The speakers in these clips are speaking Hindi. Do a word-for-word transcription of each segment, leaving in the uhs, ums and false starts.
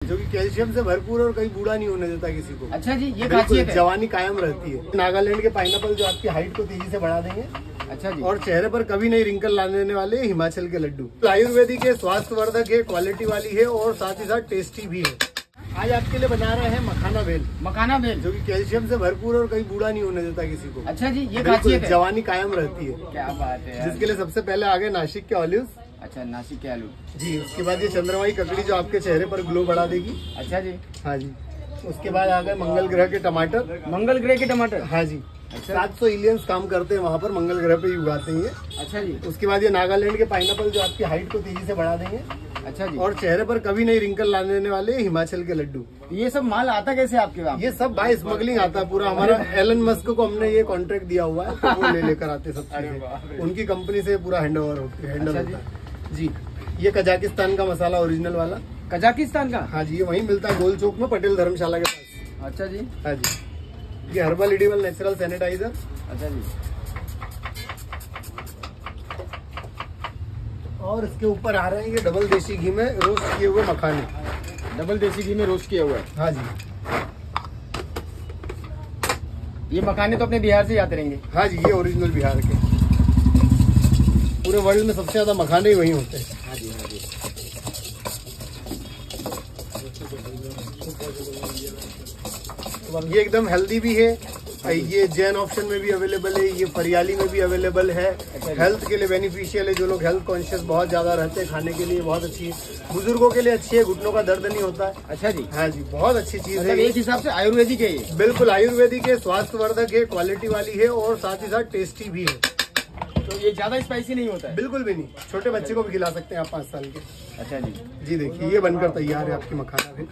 जो कि कैल्शियम से भरपूर और कहीं बूढ़ा नहीं होने देता किसी को। अच्छा जी, ये खासियत है। जवानी कायम रहती है। नागालैंड के पाइनएप्पल जो आपकी हाइट को तेजी से बढ़ा देंगे। अच्छा जी। और चेहरे पर कभी नहीं रिंकल लाने देने वाले हिमाचल के लड्डू। आयुर्वेदिक है, स्वास्थ्यवर्धक है, क्वालिटी वाली है और साथ ही साथ टेस्टी भी है। आज आपके लिए बना रहे हैं मखाना भेल। मखाना भेल जो कि कैल्शियम से भरपूर और कहीं बूढ़ा नहीं होने देता किसी को। अच्छा जी, ये खासियत है। जवानी कायम रहती है। क्या बात है यार। जिसके लिए सबसे पहले आ गए नासिक के ऑलिव्स। अच्छा, नासिक के आलू जी। उसके बाद ये चंद्रमाई ककड़ी जो आपके चेहरे पर ग्लो बढ़ा देगी। अच्छा जी। हाँ जी। उसके बाद आ गए मंगल ग्रह के टमाटर। मंगल ग्रह के टमाटर। हाँ जी। अच्छा। सात सौ एलियंस काम करते हैं वहाँ पर, मंगल ग्रह पे ही उगाते हैं ये। अच्छा जी। उसके बाद ये नागालैंड के पाइनएप्पल जो आपकी हाइट को तेजी से बढ़ा देंगे। अच्छा जी। और चेहरे पर कभी नहीं रिंकल लाने देने वाले हिमाचल के लड्डू। ये सब माल आता कैसे आपके वहाँ? ये सब बाय स्मगलिंग आता है पूरा। हमारा एलन मस्क को हमने ये कॉन्ट्रैक्ट दिया हुआ है, तो वो ले लेकर आते सब चीजें। उनकी कंपनी से पूरा हैंड ओवर होती है, हैंडल होता है जी। ये कजाकिस्तान का मसाला ओरिजिनल वाला। कजाकिस्तान का? हाँ जी। ये वहीं मिलता है गोल चौक में, पटेल धर्मशाला के पास। अच्छा जी। हाँ जी। ये हर्बल एडिबल नेचुरल सैनिटाइजर। अच्छा जी। और इसके ऊपर आ रहे हैं ये डबल देसी घी में रोस्ट किए हुए मखाने। डबल देसी घी में रोस्ट किया हुआ है। हाँ जी। ये मखाने तो अपने बिहार से ही आते रहेंगे? हाँ जी। ये ओरिजिनल बिहार के। पूरे वर्ल्ड में सबसे ज्यादा मखाने ही वहीं होते हैं। हाँ जी। हाँ जी। ये एकदम हेल्दी भी है। ये जैन ऑप्शन में भी अवेलेबल है, ये फरियाली में भी अवेलेबल है। हेल्थ के लिए बेनिफिशियल है। जो लोग हेल्थ कॉन्शियस बहुत ज्यादा रहते हैं, खाने के लिए बहुत अच्छी है। बुजुर्गों के लिए अच्छी है, घुटनों का दर्द नहीं होता है। अच्छा जी। हाँ जी। बहुत अच्छी चीज है। एक हिसाब से आयुर्वेदिक है ये? बिल्कुल आयुर्वेदिक है, स्वास्थ्यवर्धक है, क्वालिटी वाली है और साथ ही साथ टेस्टी भी है। तो ये ज्यादा स्पाइसी नहीं होता है? बिल्कुल भी नहीं। छोटे बच्चे को भी खिला सकते हैं आप, पाँच साल के। अच्छा जी। जी देखिए, ये बनकर तैयार है आपकी मखाना भेल।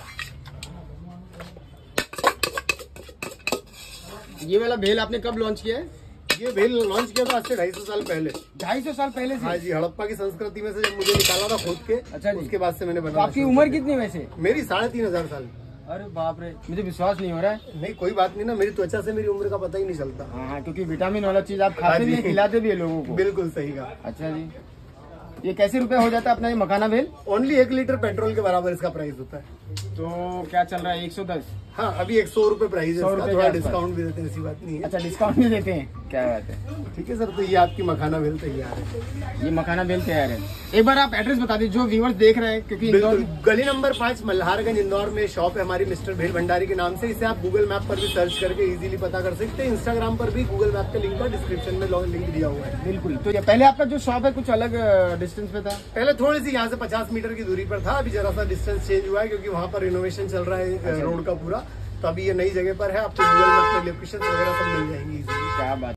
ये वाला भेल आपने कब लॉन्च किया है? ये भेल लॉन्च किया था आज से ढाई सौ साल पहले। ढाई सौ साल पहले से? हाँ जी। हड़प्पा की संस्कृति में से जब मुझे निकाला था खोद के। अच्छा जी। उसके बाद से मैंने तो बनाया। आपकी उम्र कितनी वैसे? मेरी साढ़े तीन हजार साल। अरे बाप रे, मुझे विश्वास नहीं हो रहा है। नहीं कोई बात नहीं ना, मेरी त्वचा से मेरी उम्र का पता ही नहीं चलता। हाँ, क्योंकि विटामिन वाला चीज आप खाते भी हैं, खिलाते भी है लोगों को। बिल्कुल सही कहा। अच्छा जी। ये कैसे रुपए हो जाता है अपना ये मखाना भेल? ओनली एक लीटर पेट्रोल के बराबर इसका प्राइस होता है। तो क्या चल रहा है? एक सौ दस? हाँ, अभी एक सौ रूपए प्राइस है सौ इसका। रुपए थोड़ा के आसपास। डिस्काउंट भी देते हैं, ऐसी बात नहीं है। अच्छा, डिस्काउंट भी देते हैं? क्या बात है। ठीक है सर। तो ये आपकी मखाना भेल तैयार है। ये मखाना भेल तैयार है। एक बार आप एड्रेस बता दीजिए, जो व्यूअर्स देख रहे हैं, क्योंकि बिल्कुल। गली नंबर पाँच मल्हारगंज इंदौर में शॉप है हमारी, मिस्टर भेल भंडारी के नाम से। इसे आप गूगल मैप पर भी सर्च करके इजीली पता कर सकते हैं। इंस्टाग्राम पर भी गूगल मैप के लिंक का डिस्क्रिप्शन में लिंक दिया हुआ है। बिल्कुल। तो ये पहले आपका जो शॉप है कुछ अलग डिस्टेंस पे था? पहले थोड़ी सी यहाँ से पचास मीटर की दूरी पर था। अभी जरा सा डिस्टेंस चेंज हुआ है, क्योंकि वहाँ पर रिनोवेशन चल रहा है रोड का पूरा। तो अभी ये नई जगह पर है। आपको गूगल मैप में लोकेशन वगैरह सब मिल जाएंगी। क्या बात।